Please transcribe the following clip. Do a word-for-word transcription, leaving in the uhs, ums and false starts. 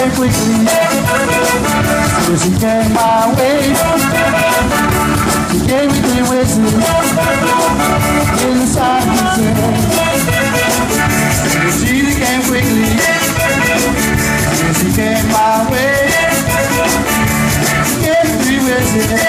came quickly. So she came my way. She came with me whistling inside the train. So she came quickly. So she came my way. She came with me whistling